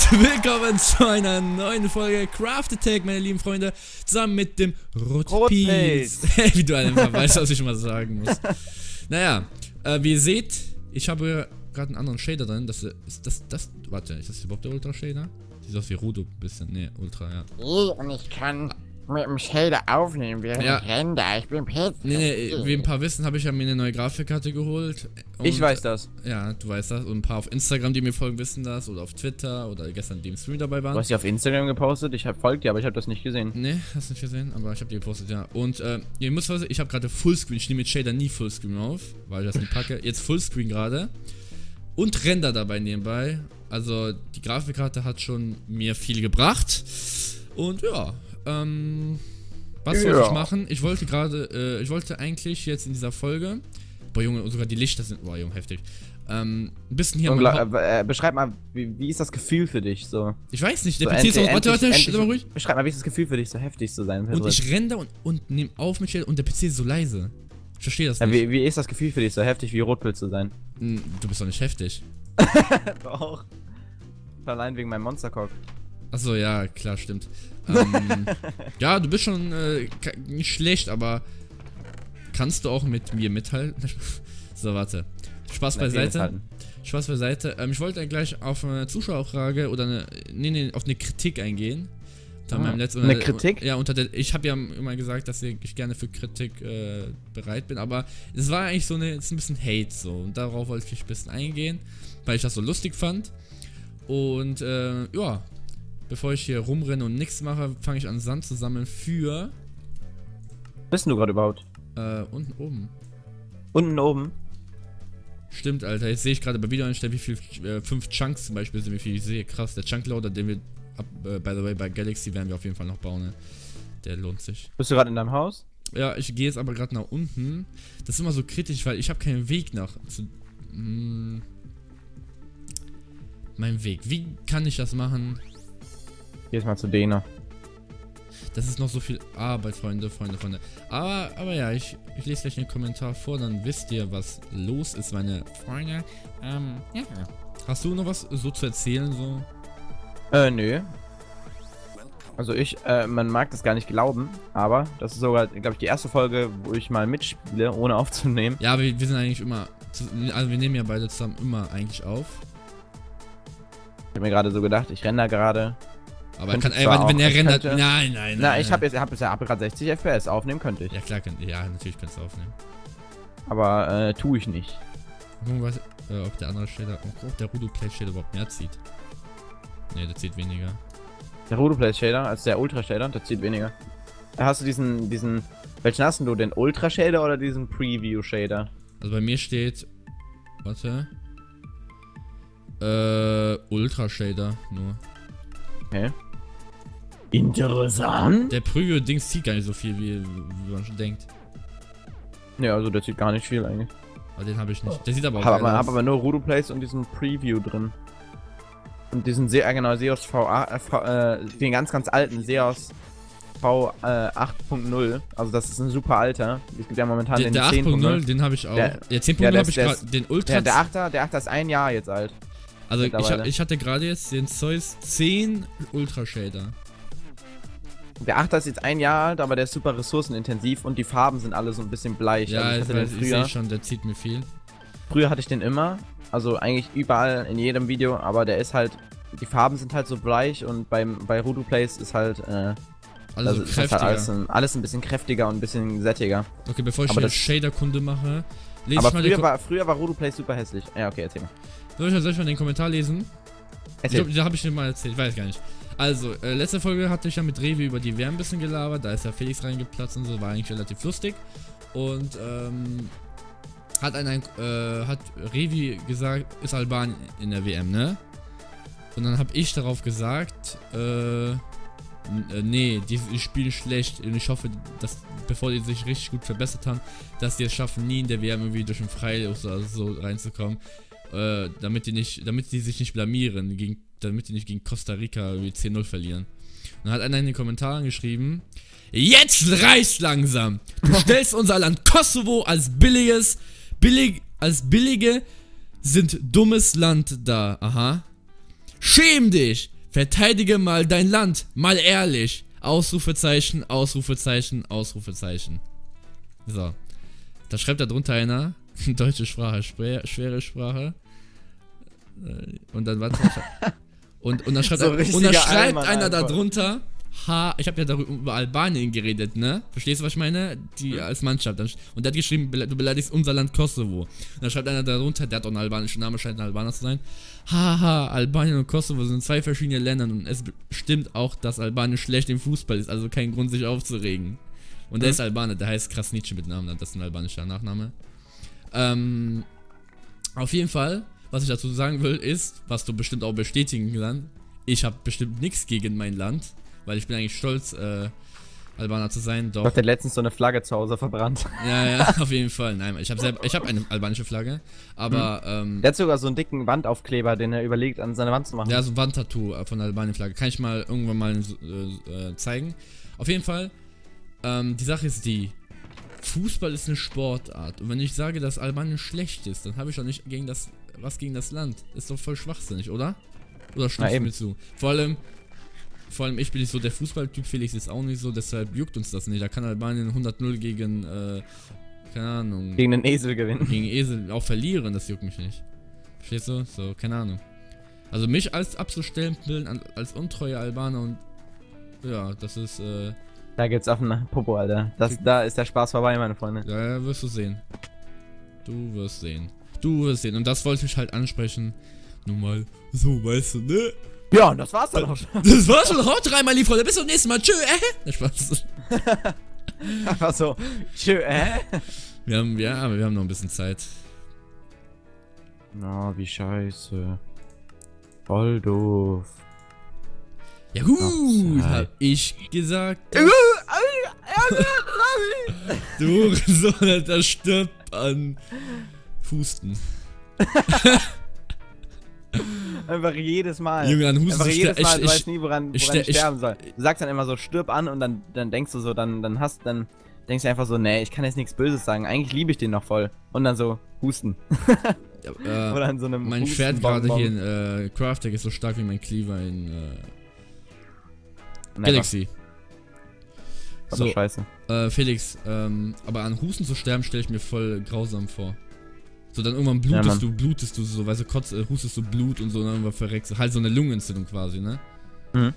willkommen zu einer neuen Folge Craft Attack, meine lieben Freunde, zusammen mit dem Rotpilz. Wie du einfach weißt, was ich mal sagen muss. Naja, wie ihr seht, ich habe gerade einen anderen Shader drin. Warte, ist das überhaupt der Ultra Shader? Sieht aus wie Rudo ein bisschen. Ne, Ultra, ja. Und ich kann mit dem Shader aufnehmen, während ich renne. Ich bin Pet. Nee, wie ein paar wissen, habe ich ja mir eine neue Grafikkarte geholt. Und, ich weiß das. Ja, du weißt das. Und ein paar auf Instagram, die mir folgen, wissen das. Oder auf Twitter. Oder gestern, die im Stream dabei waren. Du hast ja auf Instagram gepostet. Ich habe folgt dir, aber ich habe das nicht gesehen. Nee, hast du nicht gesehen. Aber ich habe die gepostet, ja. Und ihr müsst wissen, ich habe gerade Fullscreen. Ich nehme mit Shader nie Fullscreen auf, weil ich das nicht packe. Jetzt Fullscreen gerade. Und Render dabei nebenbei. Also die Grafikkarte hat schon mir viel gebracht. Und ja, was soll ich machen? Ich wollte eigentlich jetzt in dieser Folge, boah Junge, sogar die Lichter sind, boah Junge, heftig, ein bisschen hier beschreib mal, wie ist das Gefühl für dich, so? Ich weiß nicht, der PC ist auch, warte, mal ruhig. Beschreib mal, wie ist das Gefühl für dich, so heftig zu sein? Und ich render und nehme auf mit Shader und der PC ist so leise. Ich verstehe das nicht. Ja, wie ist das Gefühl für dich, so heftig wie Rotpilz zu sein? Du bist doch nicht heftig. Doch. Allein wegen meinem Monstercock. Achso, ja, klar, stimmt. Ja, du bist schon nicht schlecht, aber kannst du auch mit mir mithalten? So, warte. Spaß beiseite. Spaß beiseite. Ich wollte gleich auf eine Zuschauerfrage oder auf eine Kritik eingehen. Eine Kritik? Ja, ich habe ja immer gesagt, dass ich gerne für Kritik bereit bin, aber es war eigentlich ist ein bisschen Hate so. Und darauf wollte ich ein bisschen eingehen, weil ich das so lustig fand. Und ja, bevor ich hier rumrenne und nichts mache, fange ich an Sand zu sammeln für... Wo bist du gerade überhaupt? Unten oben. Unten oben? Stimmt, Alter. Jetzt sehe ich gerade bei Videoeinstellungen, wie viel 5 Chunks zum Beispiel sind, wie viel ich sehe. Krass, der Chunkloader, den wir, by the way, bei Galaxy werden wir auf jeden Fall noch bauen, ne? Der lohnt sich. Bist du gerade in deinem Haus? Ja, ich gehe jetzt aber gerade nach unten. Das ist immer so kritisch, weil ich habe keinen Weg mein Weg. Wie kann ich das machen? Geh jetzt mal zu Dena. Das ist noch so viel Arbeit, Freunde. Aber ja, ich lese gleich einen Kommentar vor, dann wisst ihr, was los ist, meine Freunde. Ja. Hast du noch was so zu erzählen, so? Nö. Also man mag das gar nicht glauben, aber das ist sogar, glaube ich, die erste Folge, wo ich mal mitspiele, ohne aufzunehmen. Ja, aber wir sind eigentlich immer, also wir nehmen ja beide zusammen immer eigentlich auf. Ich habe mir gerade so gedacht, ich renne da gerade. Aber wenn er rendert, nein. Na, ich habe gerade 60 FPS, aufnehmen könnte ich. Ja klar, natürlich kannst du aufnehmen. Aber tue ich nicht. Gucken wir, ob der andere Shader, ob der Rudo Play Shader überhaupt mehr zieht. Ne, der zieht weniger. Der Rudo Play Shader als der Ultra Shader, der zieht weniger. Hast du welchen hast du, den Ultra Shader oder diesen Preview Shader? Also bei mir steht, warte, Ultra Shader nur. Okay. Interessant. Der Preview-Dings zieht gar nicht so viel, wie man schon denkt. Ja, also der zieht gar nicht viel eigentlich. Aber den habe ich nicht. Der sieht aber auch geil aus. Ich habe aber nur Rudo Plays und diesen Preview drin. Und diesen Seos den ganz alten Seos V8.0. Also das ist ein super alter. Es gibt ja momentan den 8.0, den habe ich auch. Der 10.0 habe ich gerade, den Ultra. Der 8er ist ein Jahr jetzt alt. Also ich hatte gerade jetzt den Zeus 10 Ultra Shader. Der 8er ist jetzt ein Jahr alt, aber der ist super ressourcenintensiv und die Farben sind alle so ein bisschen bleich. Ja, also ich sehe schon, der zieht mir viel. Früher hatte ich den immer, also eigentlich überall in jedem Video, aber der ist halt, die Farben sind halt so bleich und bei Rudo Plays ist halt, also ist halt alles ein bisschen kräftiger und ein bisschen sättiger. Okay, bevor ich hier Shader-Kunde mache, lese ich mal früher war Rudo Plays super hässlich. Ja, okay, erzähl mal. Soll ich mal den Kommentar lesen? Da habe ich dir mal erzählt, ich weiß gar nicht. Also, letzte Folge hatte ich ja mit Revi über die Wehr ein bisschen gelabert, da ist ja Felix reingeplatzt und so, war eigentlich relativ lustig. Und, hat Revi gesagt, ist Albanien in der WM, ne? Und dann habe ich darauf gesagt, nee, die spielen schlecht und ich hoffe, dass, bevor die sich richtig gut verbessert haben, dass die es schaffen, nie in der WM irgendwie durch einen Freilos oder so reinzukommen. Damit die sich nicht blamieren, damit die nicht gegen Costa Rica irgendwie 10-0 verlieren. Und dann hat einer in den Kommentaren geschrieben, jetzt reicht's langsam! Du stellst unser Land Kosovo als billige sind dummes Land dar. Aha. Schäm dich! Verteidige mal dein Land, mal ehrlich. Ausrufezeichen, Ausrufezeichen, Ausrufezeichen. So. Da schreibt da drunter einer, deutsche Sprache, schwere Sprache. Und dann warte. Und dann schreibt, So einer da drunter, ich habe ja darüber über Albanien geredet, ne? Verstehst du, was ich meine? Die als Mannschaft. Und der hat geschrieben, du beleidigst unser Land Kosovo. Und dann schreibt einer darunter, der hat auch einen albanischen Namen, scheint ein Albaner zu sein. Haha, Albanien und Kosovo sind zwei verschiedene Länder und es stimmt auch, dass Albanien schlecht im Fußball ist, also kein Grund, sich aufzuregen. Und der ist Albaner, der heißt Krasniqi mit Namen, das ist ein albanischer Nachname. Auf jeden Fall, was ich dazu sagen will, ist, was du bestimmt auch bestätigen kannst, ich habe bestimmt nichts gegen mein Land, weil ich bin eigentlich stolz, Albaner zu sein, doch. Ich hab letztens so eine Flagge zu Hause verbrannt. Ja, auf jeden Fall. Nein, ich habe eine albanische Flagge, aber, Der hat sogar so einen dicken Wandaufkleber, den er überlegt, an seine Wand zu machen. ja, so ein Wandtattoo von der Albanien-Flagge. Kann ich mal irgendwann mal zeigen. Auf jeden Fall, die Sache ist die, Fußball ist eine Sportart. Und wenn ich sage, dass Albanien schlecht ist, dann habe ich doch nicht was gegen das Land. Ist doch voll schwachsinnig, oder? Oder stimmst du mir zu? Vor allem, ich bin nicht so der Fußballtyp, Felix ist auch nicht so, deshalb juckt uns das nicht. Da kann Albanien 100-0 gegen, keine Ahnung. Gegen den Esel gewinnen. Gegen Esel auch verlieren, das juckt mich nicht. Verstehst du? So, keine Ahnung. Also mich als abzustellen, als untreuer Albaner und ja, das ist, Da gibt's auf den Popo, Alter. Da ist der Spaß vorbei, meine Freunde. ja, wirst du sehen. Du wirst sehen. Du wirst sehen. Und das wollte ich halt ansprechen. Nun mal so, weißt du, ne? Ja, und das war's dann auch schon. Das war's schon. Haut rein, mein Lieber. Bis zum nächsten Mal. Tschö, Na, Spaß. Einfach so. Tschö, Wir haben noch ein bisschen Zeit. Na, wie scheiße. Voll doof. Ja gut, hab ich gesagt. Du so, Alter, stirb an Husten. Einfach jedes Mal. Junge, an Husten. Einfach jedes Mal, du weißt nie, woran ich sterben soll. Du sagst dann immer so, stirb an und dann denkst du so, dann denkst du einfach so, nee, ich kann jetzt nichts Böses sagen. Eigentlich liebe ich den noch voll. Und dann so, Husten. Oder in so einem mein Schwert gerade hier in Craftec ist so stark wie mein Cleaver in Galaxy. So, scheiße. Felix, aber an Husten zu sterben stelle ich mir voll grausam vor. So, dann irgendwann blutest du so, weißt du, hustest du Blut und so, und dann irgendwann verreckst du. Halt so eine Lungenentzündung quasi, ne? Mhm.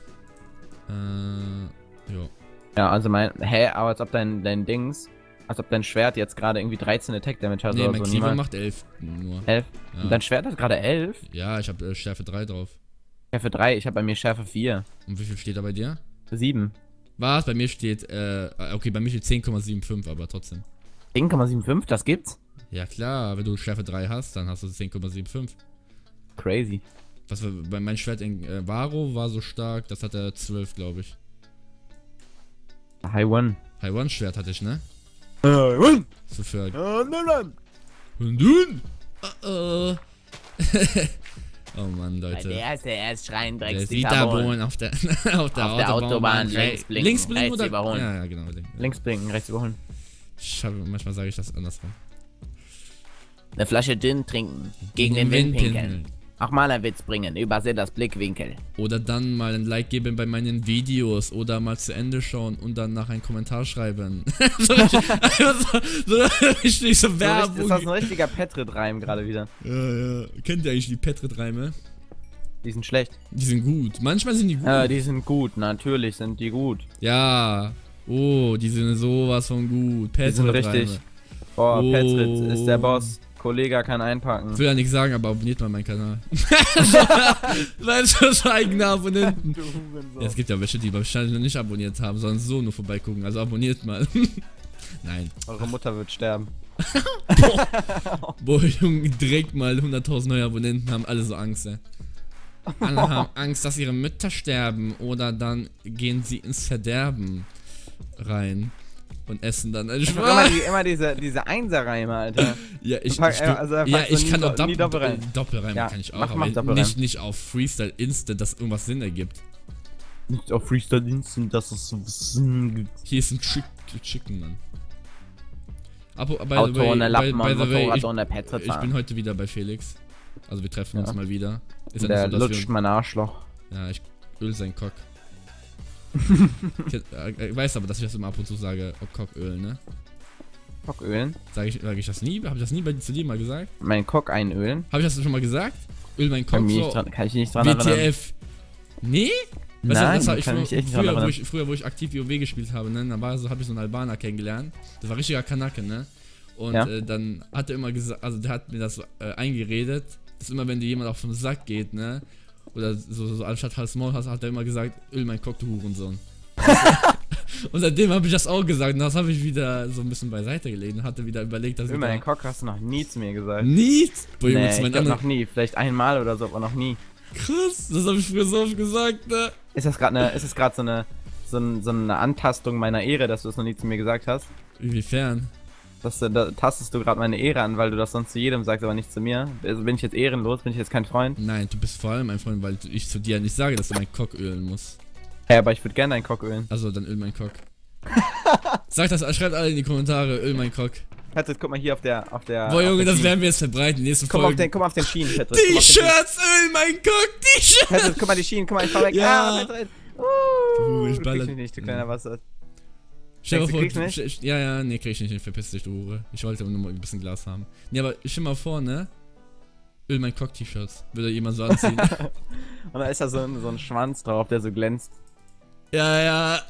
Ja. Ja, also aber als ob dein Dings, als ob dein Schwert jetzt gerade irgendwie 13 Attack Damage hat Nee, oder mein so. Cleaver macht 11 nur. 11? Ja. Und dein Schwert hat gerade 11? Ja, ich habe Schärfe 3 drauf. Schärfe 3, ich habe bei mir Schärfe 4. Und wie viel steht da bei dir? 7. Was? Bei mir steht, okay, bei mir steht 10,75, aber trotzdem. 10,75? Das gibt's? Ja klar, wenn du Schärfe 3 hast, dann hast du 10,75. Crazy. Was bei meinem Schwert in Varo war so stark, das hat er 12, glaube ich. High One. High One Schwert hatte ich, ne? One. So für. Und Oh Mann, Leute. Der ist schreien, Der Wiederbohlen auf der Autobahn. Links blinken oder? überholen. Ja, genau. links blinken, rechts überholen. Manchmal sage ich das andersrum. Eine Flasche Gin trinken, gegen den Wind pinkeln. Auch mal einen Witz bringen, überseh das Blickwinkel. Oder dann mal ein Like geben bei meinen Videos oder mal zu Ende schauen und dann nach einen Kommentar schreiben. so richtig so Werbung. Ist das ein richtiger Petrit-Reim gerade wieder? Ja. Kennt ihr eigentlich die Petrit-Reime? Die sind schlecht. Die sind gut. Manchmal sind die gut. Ja, die sind gut. Natürlich sind die gut. Ja. Oh, die sind sowas von gut. Die sind richtig. Oh, Petrit ist der Boss. Kollege kann einpacken. Ich will ja nichts sagen, aber abonniert mal meinen Kanal. Weil so eigene Abonnenten. Ja, es gibt ja welche, die wahrscheinlich noch nicht abonniert haben, sondern so nur vorbeigucken. Also abonniert mal. Nein. Eure Mutter wird sterben. Boah, Junge, direkt mal 100.000 neue Abonnenten, haben alle so Angst, ey. Alle haben Angst, dass ihre Mütter sterben oder dann gehen sie ins Verderben rein. Und essen dann ein Schwein. Immer diese Einserreime, Alter. Ja, ich kann auch Doppelreime ja, kann ich auch, mach aber nicht auf Freestyle Instant, dass irgendwas Sinn ergibt. Nicht auf Freestyle Instant, dass es so Sinn gibt. Hier ist ein Chicken, Mann. Auto ohne Lappen und Motorrad ohne Petrit. Ich bin heute wieder bei Felix. Also wir treffen uns mal wieder. Ist der lutscht mein Arschloch. Ja, ich öl seinen Cock. Ich weiß aber, dass ich das immer ab und zu sage, Cocköl, ne? Cockölen? Sag ich das nie? Hab ich das nie zu dir mal gesagt? Meinen Cock einölen? Hab ich das schon mal gesagt? Öl meinen Cock so. Kann ich nicht dran erinnern. WTF. Nee? Nein, das kann ich mich echt nicht dran erinnern. Früher, wo ich aktiv WoW gespielt habe, ne, dann habe ich so einen Albaner kennengelernt. Das war richtiger Kanake, ne? Und dann hat er immer gesagt, also der hat mir das eingeredet, dass immer, wenn dir jemand auf den Sack geht, ne? Oder so anstatt Hals Maul hast, hat er immer gesagt, öl mein Cock, du Hurensohn. Und seitdem habe ich das auch gesagt und das habe ich wieder so ein bisschen beiseite gelegt und hatte wieder überlegt, dass öl meinen Cock hast du noch nie zu mir gesagt. Nie? Boah, Junge, ich glaub noch nie, vielleicht einmal oder so, aber noch nie. Krass, das habe ich früher so oft gesagt, ne? Ist das gerade so eine Antastung meiner Ehre, dass du das noch nie zu mir gesagt hast? Inwiefern? Da tastest du gerade meine Ehre an, weil du das sonst zu jedem sagst, aber nicht zu mir. Also bin ich jetzt ehrenlos? Bin ich jetzt kein Freund? Nein, du bist vor allem ein Freund, weil ich zu dir nicht sage, dass du meinen Cock ölen musst. Ja, aber ich würde gerne deinen Cock ölen. Also, dann öl meinen Cock. Sag das, schreibt alle in die Kommentare, öl meinen Cock. Patrick, guck mal hier auf der Boah, Junge, das werden wir jetzt verbreiten. Nächste Folge. Guck mal auf den Schienen, Patrick. T-Shirts, öl meinen Cock, T-Shirts. Patrick, guck mal die Schienen, guck mal, ich fahr weg. Ja. Patrick. Ich baller. Du kriegst mich nicht, du kleiner Bastard. Stell dir vor, ja, nee, krieg ich nicht, verpiss dich, du Hure. Ich wollte nur mal ein bisschen Glas haben. Nee, aber stell mal vor, ne? Öl mein Cock-T-Shirts. Würde jemand so anziehen. Und da ist da so ein Schwanz drauf, der so glänzt. Ja.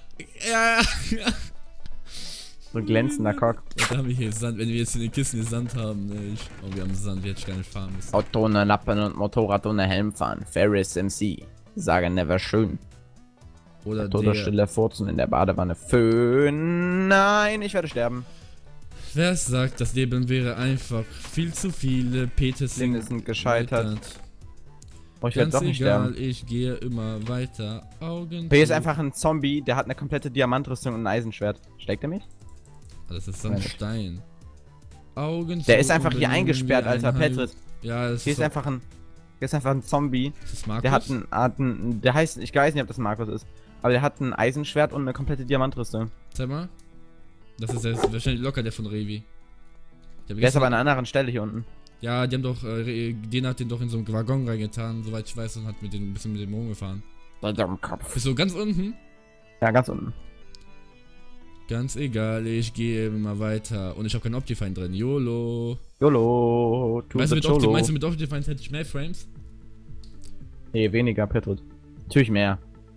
So glänzender Cock. Da haben wir hier Sand. Wenn wir jetzt in den Kisten hier Sand haben, ne? Oh, wir haben Sand, wir hätten gar nicht fahren müssen. Auto ohne Lappen und Motorrad ohne Helm fahren. Ferris MC. Sagen never schön. Oder Todesstille Furzen in der Badewanne. Föhn. Nein, ich werde sterben. Wer sagt, das Leben wäre einfach viel zu viele Petersen sind gescheitert. Oh, ich werde doch nicht sterben. Ich gehe immer weiter. Augen. Hier ist einfach ein Zombie, der hat eine komplette Diamantrüstung und ein Eisenschwert. Schlägt er mich? Das ist so ein Stein. Augen. Der ist einfach hier eingesperrt, Alter, Patrick. Ja, das hier ist einfach ein Zombie. Ist das Markus? Der hat der heißt, ich weiß nicht, ob das Markus ist, aber der hat ein Eisenschwert und eine komplette Diamantrüstung. Zeig mal. Das ist jetzt wahrscheinlich locker der von Revi. Der ist aber an einer anderen Stelle hier unten. Ja, die haben doch, den hat den doch in so einen Waggon reingetan, soweit ich weiß, und hat mit den ein bisschen mit dem rumgefahren. Bist du ganz unten? Ja, ganz unten. Ganz egal, ich gehe immer weiter. Und ich habe keinen Optifine drin. YOLO. YOLO. Meinst du mit Optifine hätte ich mehr Frames? Nee, weniger, Petrus. Natürlich mehr.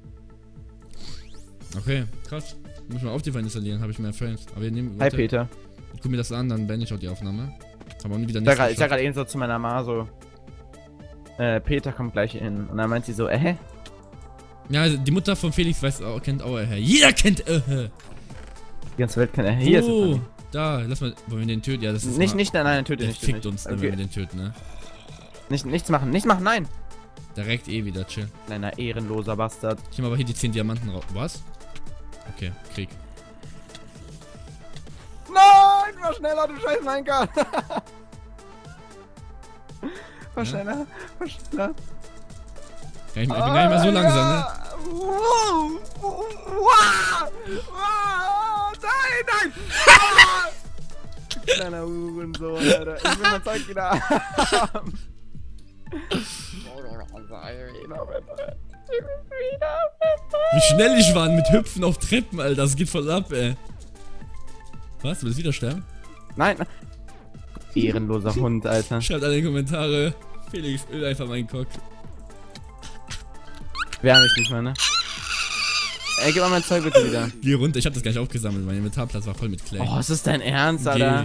Okay, krass. Muss ich mal Optifine installieren, habe ich mehr Frames. Aber wir nehmen. Hi, Peter. Ich guck mir das an, dann beende ich auch die Aufnahme. Aber wieder nicht. Ich sag gerade eben so zu meiner Mama so. Peter kommt gleich hin. Und dann meint sie so, Ja, also die Mutter von Felix kennt auch Jeder kennt Die ganze Welt kennt Hier ist es. Da, lass mal, wollen wir den töten? Ja, das ist nein, töte nicht. Fickt uns, wenn wir den töten, ne? Nichts machen, nein! Direkt wieder, chill. Kleiner ehrenloser Bastard. Ich nehme aber hier die 10 Diamanten raus. Was? Okay, Krieg. Nein, war schneller, du scheiß Minecart! War schneller. Ich bin gar nicht mehr so langsam, ne? Nein! Kleiner Hurensohn, Alter. Ich will mein Zeug wieder haben. Wie schnell ich war mit Hüpfen auf Treppen, Alter. Das geht voll ab, ey. Was? Du willst wieder sterben? Nein. Ehrenloser Hund, Alter. Schreibt alle in die Kommentare. Felix, öl einfach meinen Cock. Wärm ich nicht mal, ne? Ey, gib mal mein Zeug bitte wieder. Geh runter, ich hab das gar nicht aufgesammelt. Mein Inventarplatz war voll mit Clay. Oh, ist das dein Ernst, Alter?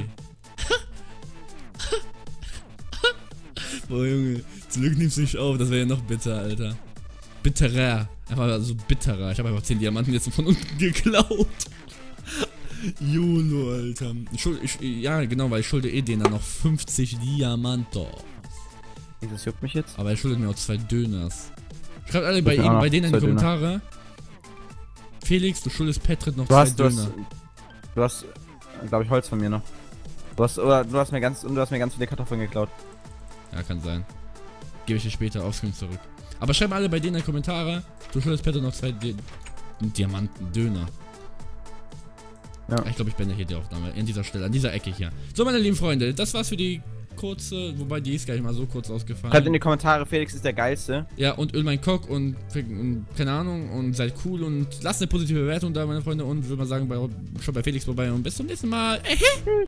Boah, Junge. Zum Glück nimmst du nicht auf, das wäre ja noch bitter, Alter. Bitterer. Einfach so bitterer. Ich habe einfach 10 Diamanten jetzt von unten geklaut. YOLO, Alter. Ja, genau, weil ich schulde denen dann noch 50 Diamantos. Das juckt mich jetzt. Aber er schuldet mir auch 2 Döners. Schreibt alle bei denen in die Kommentare. Felix, du schuldest Petrit noch 2 Döner. Du hast, glaube ich, Holz von mir noch. Du hast mir ganz viele Kartoffeln geklaut. Ja, kann sein. Gebe ich dir später offscreen zurück. Aber schreibt alle bei denen in die Kommentare. Du schuldest Petrit noch 2 Diamanten, Döner. Ja. Ich glaube, ich beende hier die Aufnahme. In dieser Stelle, an dieser Ecke hier. So, meine lieben Freunde, das war's für die kurze, wobei die ist gar nicht mal so kurz ausgefallen. Schreibt in die Kommentare, Felix ist der Geilste. Ja, und öl mein Cock und keine Ahnung und seid cool und lasst eine positive Bewertung da, meine Freunde, und würde mal sagen, schaut bei Felix vorbei und bis zum nächsten Mal.